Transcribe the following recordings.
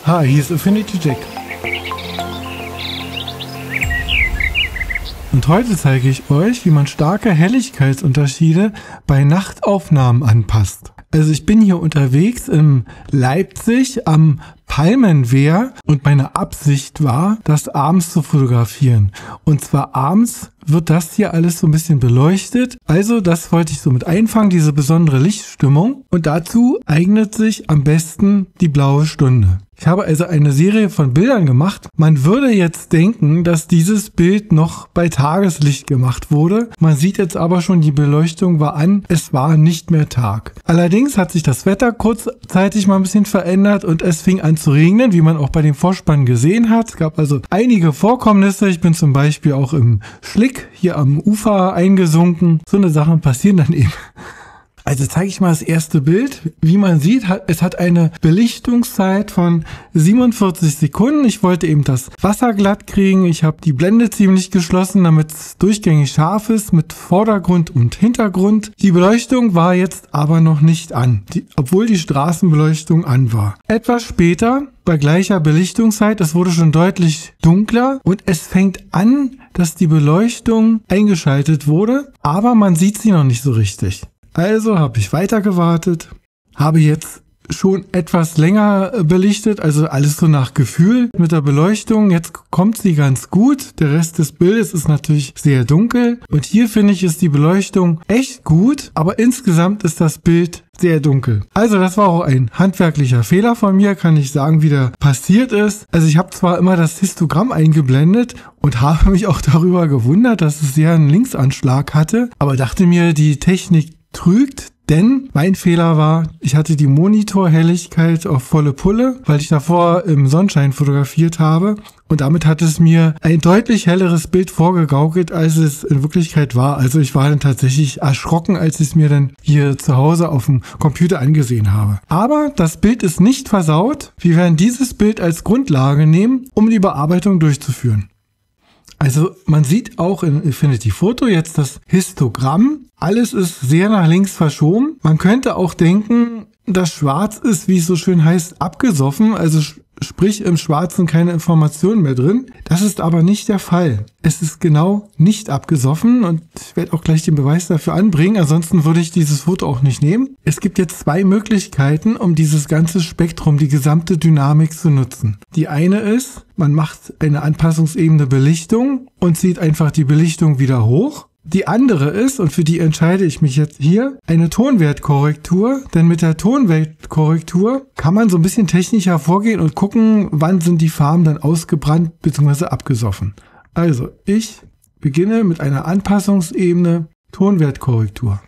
Hi, hier ist Affinity Jack. Und heute zeige ich euch, wie man starke Helligkeitsunterschiede bei Nachtaufnahmen anpasst. Also ich bin hier unterwegs in Leipzig am Palmenwehr und meine Absicht war, das abends zu fotografieren. Und zwar abends wird das hier alles so ein bisschen beleuchtet. Also das wollte ich so mit einfangen, diese besondere Lichtstimmung. Und dazu eignet sich am besten die blaue Stunde. Ich habe also eine Serie von Bildern gemacht. Man würde jetzt denken, dass dieses Bild noch bei Tageslicht gemacht wurde. Man sieht jetzt aber schon, die Beleuchtung war an. Es war nicht mehr Tag. Allerdings hat sich das Wetter kurzzeitig mal ein bisschen verändert und es fing an zu regnen, wie man auch bei dem Vorspann gesehen hat. Es gab also einige Vorkommnisse. Ich bin zum Beispiel auch im Schlick hier am Ufer eingesunken. So eine Sachen passieren dann eben. Also zeige ich mal das erste Bild. Wie man sieht, es hat eine Belichtungszeit von 47 Sekunden. Ich wollte eben das Wasser glatt kriegen. Ich habe die Blende ziemlich geschlossen, damit es durchgängig scharf ist mit Vordergrund und Hintergrund. Die Beleuchtung war jetzt aber noch nicht an, obwohl die Straßenbeleuchtung an war. Etwas später, bei gleicher Belichtungszeit, es wurde schon deutlich dunkler und es fängt an, dass die Beleuchtung eingeschaltet wurde, aber man sieht sie noch nicht so richtig. Also habe ich weiter gewartet, habe jetzt schon etwas länger belichtet, also alles so nach Gefühl mit der Beleuchtung. Jetzt kommt sie ganz gut. Der Rest des Bildes ist natürlich sehr dunkel. Und hier finde ich, ist die Beleuchtung echt gut, aber insgesamt ist das Bild sehr dunkel. Also das war auch ein handwerklicher Fehler von mir, kann ich sagen, wie der passiert ist. Also ich habe zwar immer das Histogramm eingeblendet und habe mich auch darüber gewundert, dass es sehr einen Linksanschlag hatte, aber dachte mir, die Technik trügt, denn mein Fehler war, ich hatte die Monitorhelligkeit auf volle Pulle, weil ich davor im Sonnenschein fotografiert habe und damit hat es mir ein deutlich helleres Bild vorgegaukelt, als es in Wirklichkeit war. Also ich war dann tatsächlich erschrocken, als ich es mir dann hier zu Hause auf dem Computer angesehen habe. Aber das Bild ist nicht versaut. Wir werden dieses Bild als Grundlage nehmen, um die Bearbeitung durchzuführen. Also man sieht auch in Affinity Photo jetzt das Histogramm. Alles ist sehr nach links verschoben. Man könnte auch denken, das Schwarz ist, wie es so schön heißt, abgesoffen. Also sprich im Schwarzen keine Informationen mehr drin. Das ist aber nicht der Fall. Es ist genau nicht abgesoffen und ich werde auch gleich den Beweis dafür anbringen. Ansonsten würde ich dieses Foto auch nicht nehmen. Es gibt jetzt zwei Möglichkeiten, um dieses ganze Spektrum, die gesamte Dynamik zu nutzen. Die eine ist, man macht eine Anpassungsebene Belichtung und zieht einfach die Belichtung wieder hoch. Die andere ist, und für die entscheide ich mich jetzt hier, eine Tonwertkorrektur, denn mit der Tonwertkorrektur kann man so ein bisschen technischer vorgehen und gucken, wann sind die Farben dann ausgebrannt bzw. abgesoffen. Also, ich beginne mit einer Anpassungsebene Tonwertkorrektur.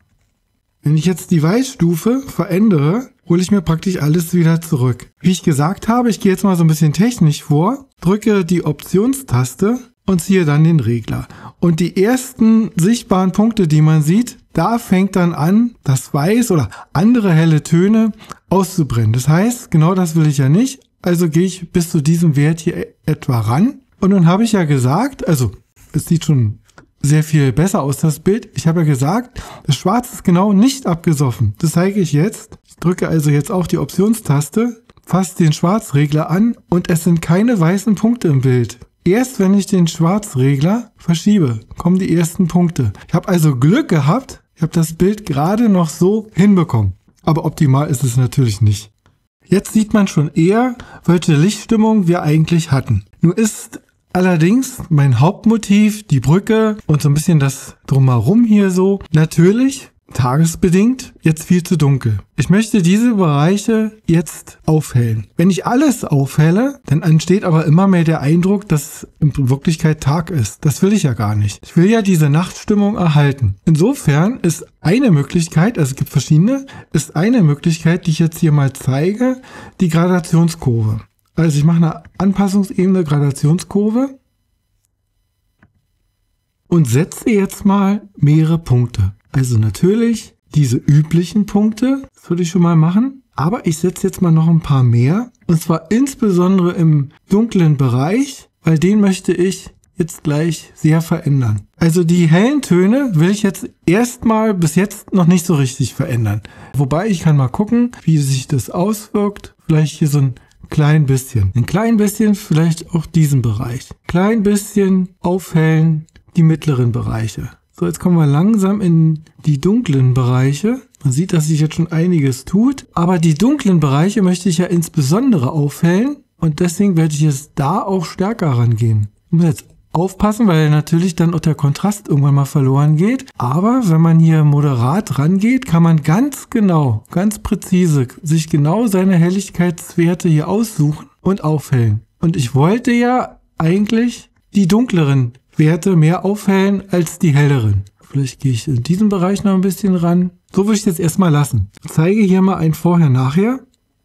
Wenn ich jetzt die Weißstufe verändere, hole ich mir praktisch alles wieder zurück. Wie ich gesagt habe, ich gehe jetzt mal so ein bisschen technisch vor, drücke die Optionstaste und ziehe dann den Regler. Und die ersten sichtbaren Punkte, die man sieht, da fängt dann an, das Weiß oder andere helle Töne auszubrennen. Das heißt, genau das will ich ja nicht. Also gehe ich bis zu diesem Wert hier etwa ran. Und nun habe ich ja gesagt, also es sieht schon sehr viel besser aus, das Bild. Ich habe ja gesagt, das Schwarz ist genau nicht abgesoffen. Das zeige ich jetzt. Ich drücke also jetzt auch die Optionstaste, fasse den Schwarzregler an und es sind keine weißen Punkte im Bild. Erst wenn ich den Schwarzregler verschiebe, kommen die ersten Punkte. Ich habe also Glück gehabt, ich habe das Bild gerade noch so hinbekommen. Aber optimal ist es natürlich nicht. Jetzt sieht man schon eher, welche Lichtstimmung wir eigentlich hatten. Nur ist allerdings mein Hauptmotiv, die Brücke und so ein bisschen das Drumherum hier so, natürlich tagesbedingt jetzt viel zu dunkel. Ich möchte diese Bereiche jetzt aufhellen. Wenn ich alles aufhelle, dann entsteht aber immer mehr der Eindruck, dass in Wirklichkeit Tag ist. Das will ich ja gar nicht. Ich will ja diese Nachtstimmung erhalten. Insofern ist eine Möglichkeit, also es gibt verschiedene, ist eine Möglichkeit, die ich jetzt hier mal zeige, die Gradationskurve. Also ich mache eine Anpassungsebene Gradationskurve und setze jetzt mal mehrere Punkte. Also natürlich diese üblichen Punkte, das würde ich schon mal machen, aber ich setze jetzt mal noch ein paar mehr und zwar insbesondere im dunklen Bereich, weil den möchte ich jetzt gleich sehr verändern. Also die hellen Töne will ich jetzt erstmal bis jetzt noch nicht so richtig verändern. Wobei ich kann mal gucken, wie sich das auswirkt. Vielleicht hier so ein klein bisschen. Ein klein bisschen vielleicht auch diesen Bereich. Klein bisschen aufhellen die mittleren Bereiche. So, jetzt kommen wir langsam in die dunklen Bereiche. Man sieht, dass sich jetzt schon einiges tut. Aber die dunklen Bereiche möchte ich ja insbesondere aufhellen. Und deswegen werde ich jetzt da auch stärker rangehen. Ich muss jetzt aufpassen, weil natürlich dann auch der Kontrast irgendwann mal verloren geht. Aber wenn man hier moderat rangeht, kann man ganz genau, ganz präzise sich genau seine Helligkeitswerte hier aussuchen und aufhellen. Und ich wollte ja eigentlich die dunkleren Werte mehr aufhellen als die helleren. Vielleicht gehe ich in diesem Bereich noch ein bisschen ran. So würde ich es jetzt erstmal lassen. Ich zeige hier mal ein Vorher-Nachher.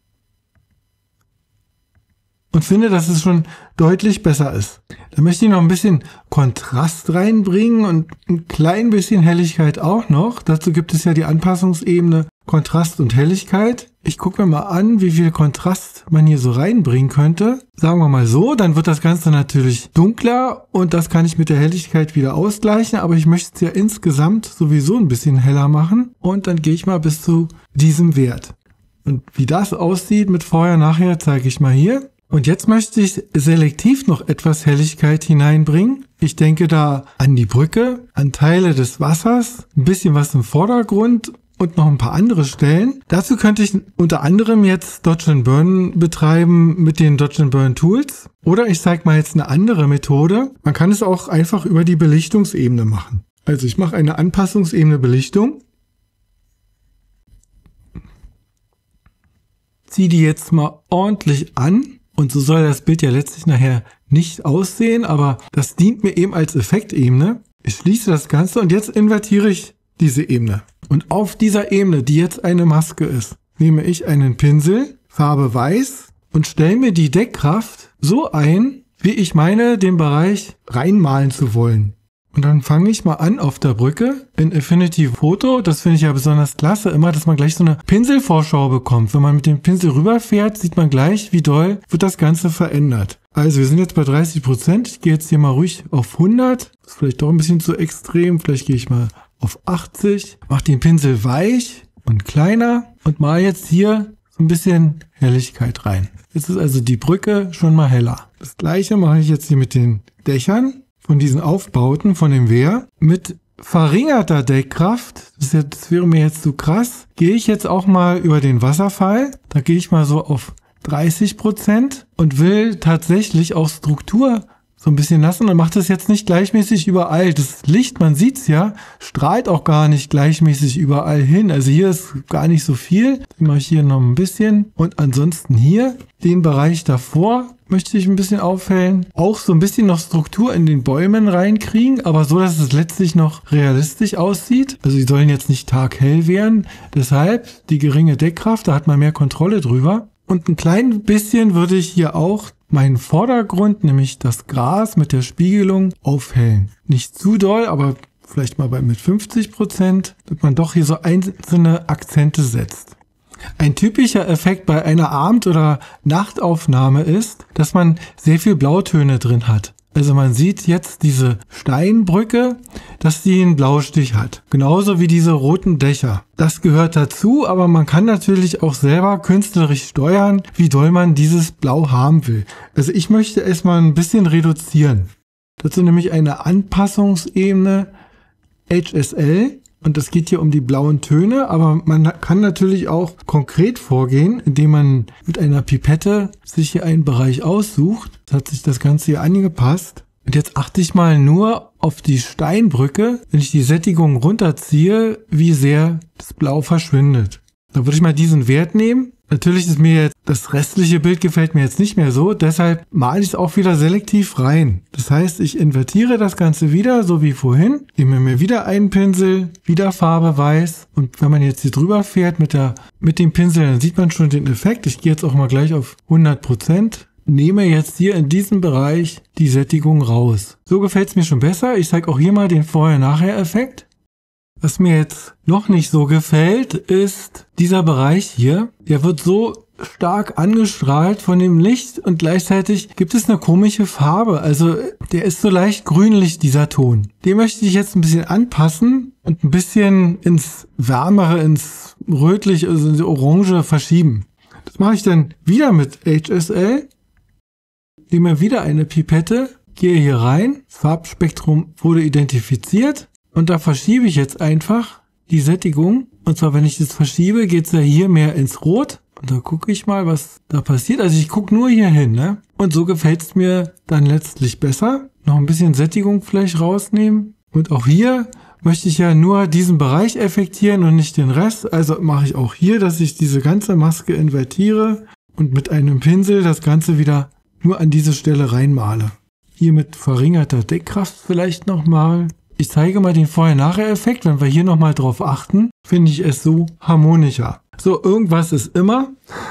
Und finde, dass es schon deutlich besser ist. Da möchte ich noch ein bisschen Kontrast reinbringen und ein klein bisschen Helligkeit auch noch. Dazu gibt es ja die Anpassungsebene Kontrast und Helligkeit. Ich gucke mir mal an, wie viel Kontrast man hier so reinbringen könnte. Sagen wir mal so, dann wird das Ganze natürlich dunkler und das kann ich mit der Helligkeit wieder ausgleichen. Aber ich möchte es ja insgesamt sowieso ein bisschen heller machen. Und dann gehe ich mal bis zu diesem Wert. Und wie das aussieht mit Vorher-Nachher zeige ich mal hier. Und jetzt möchte ich selektiv noch etwas Helligkeit hineinbringen. Ich denke da an die Brücke, an Teile des Wassers, ein bisschen was im Vordergrund und noch ein paar andere Stellen. Dazu könnte ich unter anderem jetzt Dodge & Burn betreiben mit den Dodge & Burn Tools. Oder ich zeige mal jetzt eine andere Methode. Man kann es auch einfach über die Belichtungsebene machen. Also ich mache eine Anpassungsebene Belichtung. Ziehe die jetzt mal ordentlich an. Und so soll das Bild ja letztlich nachher nicht aussehen, aber das dient mir eben als Effektebene. Ich schließe das Ganze und jetzt invertiere ich diese Ebene. Und auf dieser Ebene, die jetzt eine Maske ist, nehme ich einen Pinsel, Farbe Weiß und stelle mir die Deckkraft so ein, wie ich meine, den Bereich reinmalen zu wollen. Und dann fange ich mal an auf der Brücke in Affinity Photo. Das finde ich ja besonders klasse immer, dass man gleich so eine Pinselvorschau bekommt. Wenn man mit dem Pinsel rüberfährt, sieht man gleich, wie doll wird das Ganze verändert. Also wir sind jetzt bei 30%. Ich gehe jetzt hier mal ruhig auf 100. Das ist vielleicht doch ein bisschen zu extrem. Vielleicht gehe ich mal auf 80. Mache den Pinsel weich und kleiner und mal jetzt hier so ein bisschen Helligkeit rein. Jetzt ist also die Brücke schon mal heller. Das gleiche mache ich jetzt hier mit den Dächern. Von diesen Aufbauten von dem Wehr mit verringerter Deckkraft, das wäre mir jetzt zu krass, gehe ich jetzt auch mal über den Wasserfall. Da gehe ich mal so auf 30% und will tatsächlich auch Struktur so ein bisschen lassen und macht das jetzt nicht gleichmäßig überall. Das Licht, man sieht's ja, strahlt auch gar nicht gleichmäßig überall hin. Also hier ist gar nicht so viel. Ich mache hier noch ein bisschen und ansonsten hier den Bereich davor möchte ich ein bisschen aufhellen. Auch so ein bisschen noch Struktur in den Bäumen reinkriegen, aber so, dass es letztlich noch realistisch aussieht. Also die sollen jetzt nicht taghell werden. Deshalb die geringe Deckkraft, da hat man mehr Kontrolle drüber. Und ein klein bisschen würde ich hier auch meinen Vordergrund, nämlich das Gras mit der Spiegelung, aufhellen. Nicht zu doll, aber vielleicht mal mit 50%, dass man doch hier so einzelne Akzente setzt. Ein typischer Effekt bei einer Abend- oder Nachtaufnahme ist, dass man sehr viel Blautöne drin hat. Also man sieht jetzt diese Steinbrücke, dass sie einen Blaustich hat. Genauso wie diese roten Dächer. Das gehört dazu, aber man kann natürlich auch selber künstlerisch steuern, wie doll man dieses Blau haben will. Also ich möchte es mal ein bisschen reduzieren. Dazu nämlich eine Anpassungsebene HSL. Und es geht hier um die blauen Töne, aber man kann natürlich auch konkret vorgehen, indem man mit einer Pipette sich hier einen Bereich aussucht. Jetzt hat sich das Ganze hier angepasst. Und jetzt achte ich mal nur auf die Steinbrücke, wenn ich die Sättigung runterziehe, wie sehr das Blau verschwindet. Da würde ich mal diesen Wert nehmen. Natürlich ist mir jetzt das restliche Bild gefällt mir jetzt nicht mehr so, deshalb male ich es auch wieder selektiv rein. Das heißt, ich invertiere das Ganze wieder, so wie vorhin, nehme mir wieder einen Pinsel, wieder Farbe Weiß und wenn man jetzt hier drüber fährt mit dem Pinsel, dann sieht man schon den Effekt. Ich gehe jetzt auch mal gleich auf 100%. Nehme jetzt hier in diesem Bereich die Sättigung raus. So gefällt es mir schon besser. Ich zeige auch hier mal den Vorher-Nachher-Effekt. Was mir jetzt noch nicht so gefällt, ist dieser Bereich hier. Der wird so stark angestrahlt von dem Licht und gleichzeitig gibt es eine komische Farbe. Also der ist so leicht grünlich, dieser Ton. Den möchte ich jetzt ein bisschen anpassen und ein bisschen ins Wärmere, ins Rötlich, also ins Orange verschieben. Das mache ich dann wieder mit HSL. Nehme wieder eine Pipette, gehe hier rein. Das Farbspektrum wurde identifiziert. Und da verschiebe ich jetzt einfach die Sättigung. Und zwar, wenn ich das verschiebe, geht es ja hier mehr ins Rot. Und da gucke ich mal, was da passiert. Also ich gucke nur hier hin, ne? Und so gefällt es mir dann letztlich besser. Noch ein bisschen Sättigung vielleicht rausnehmen. Und auch hier möchte ich ja nur diesen Bereich effektieren und nicht den Rest. Also mache ich auch hier, dass ich diese ganze Maske invertiere und mit einem Pinsel das Ganze wieder nur an diese Stelle reinmale. Hier mit verringerter Deckkraft vielleicht nochmal. Ich zeige mal den Vorher-Nachher-Effekt. Wenn wir hier nochmal drauf achten, finde ich es so harmonischer. So, irgendwas ist immer.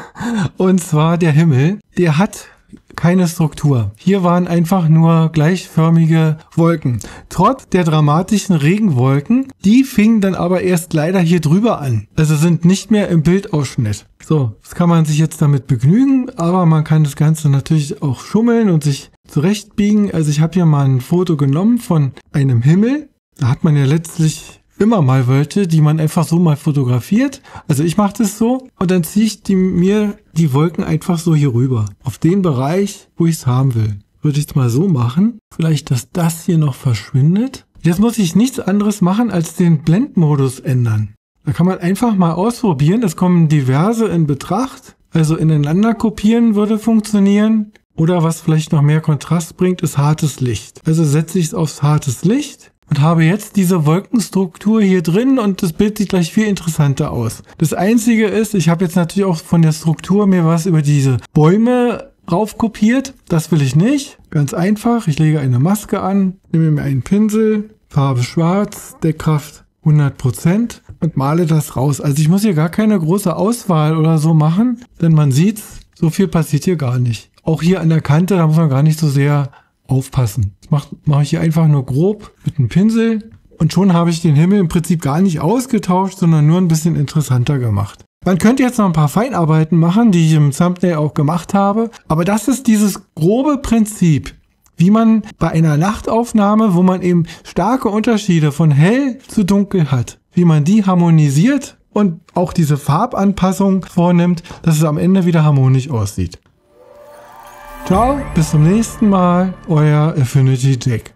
Und zwar der Himmel. Der hat keine Struktur. Hier waren einfach nur gleichförmige Wolken. Trotz der dramatischen Regenwolken, die fingen dann aber erst leider hier drüber an. Also sind nicht mehr im Bildausschnitt. So, das kann man sich jetzt damit begnügen, aber man kann das Ganze natürlich auch schummeln und sich zurechtbiegen. Also ich habe hier mal ein Foto genommen von einem Himmel. Da hat man ja letztlich immer mal welche, die man einfach so mal fotografiert. Also ich mache das so und dann ziehe ich mir die Wolken einfach so hier rüber. Auf den Bereich, wo ich es haben will. Würde ich es mal so machen. Vielleicht, dass das hier noch verschwindet. Jetzt muss ich nichts anderes machen, als den Blendmodus ändern. Da kann man einfach mal ausprobieren. Es kommen diverse in Betracht. Also ineinander kopieren würde funktionieren. Oder was vielleicht noch mehr Kontrast bringt, ist hartes Licht. Also setze ich es aufs hartes Licht und habe jetzt diese Wolkenstruktur hier drin und das Bild sieht gleich viel interessanter aus. Das Einzige ist, ich habe jetzt natürlich auch von der Struktur mir was über diese Bäume raufkopiert. Das will ich nicht. Ganz einfach, ich lege eine Maske an, nehme mir einen Pinsel, Farbe schwarz, Deckkraft 100% und male das raus. Also ich muss hier gar keine große Auswahl oder so machen, denn man sieht, so viel passiert hier gar nicht. Auch hier an der Kante, da muss man gar nicht so sehr aufpassen. Das mache ich hier einfach nur grob mit einem Pinsel und schon habe ich den Himmel im Prinzip gar nicht ausgetauscht, sondern nur ein bisschen interessanter gemacht. Man könnte jetzt noch ein paar Feinarbeiten machen, die ich im Thumbnail auch gemacht habe, aber das ist dieses grobe Prinzip, wie man bei einer Nachtaufnahme, wo man eben starke Unterschiede von hell zu dunkel hat, wie man die harmonisiert und auch diese Farbanpassung vornimmt, dass es am Ende wieder harmonisch aussieht. Ciao, bis zum nächsten Mal, euer Affinity Jack.